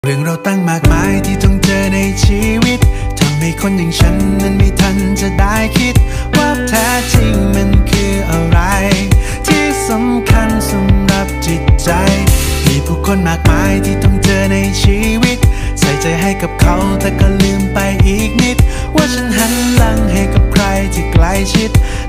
เรื่องเราตั้งมากมายที่ต้องเจอในชีวิตทำให้คนอย่างฉันนั้นไม่ทันจะได้คิดว่าแท้จริงมันคืออะไรที่สำคัญสำหรับจิตใจมีผู้คนมากมายที่ต้องเจอในชีวิตใส่ใจให้กับเขาแต่ก็ลืมไปอีกนิดว่าฉันหันหลังให้กับใครที่ใกล้ชิด